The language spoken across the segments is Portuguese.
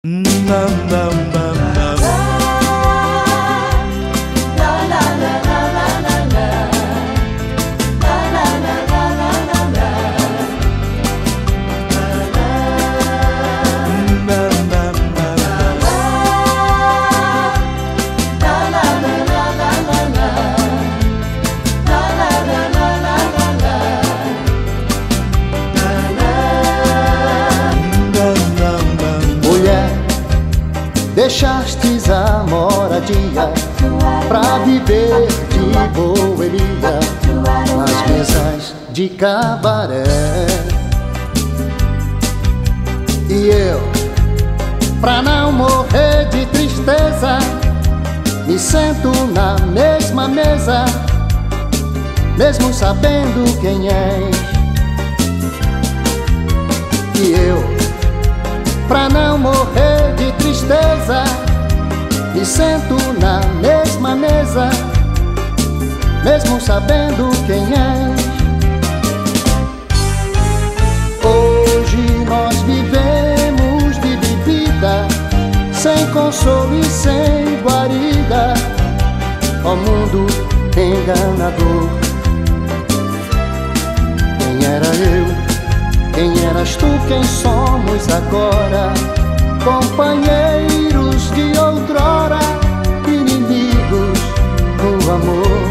Deixastes a moradia pra viver de boemia nas mesas de cabaré. E eu, pra não morrer de tristeza, me sento na mesma mesa, mesmo sabendo quem és. E eu, pra não morrer de tristeza, me sento na mesma mesa, mesmo sabendo quem és. Hoje nós vivemos de bebida, sem consolo e sem guarida, ó mundo enganador. Quem era eu? Quem eras tu, quem somos agora? Companheiros de outrora, inimigos no amor.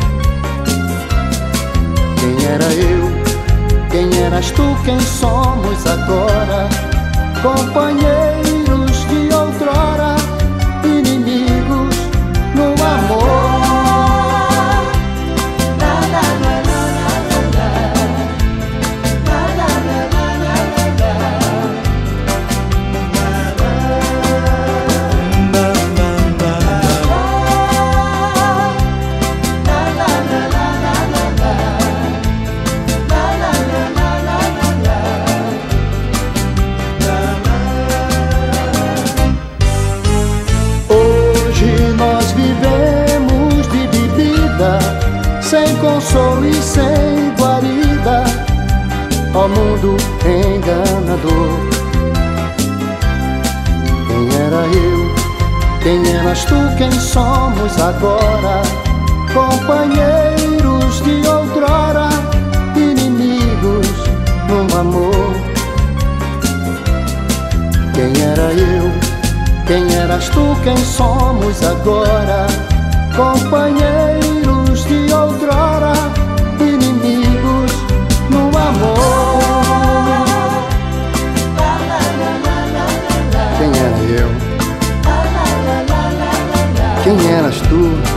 Quem era eu? Quem eras tu, quem somos agora? Companheiros de outrora, inimigos no amor. Sem consolo e sem guarida, ó mundo enganador. Quem era eu? Quem eras tu? Quem somos agora? Companheiros de outrora, inimigos no amor. Quem era eu? Quem eras tu? Quem somos agora? Companheiros de outrora, inimigos no amor. Quem era eu? Quem eras tu?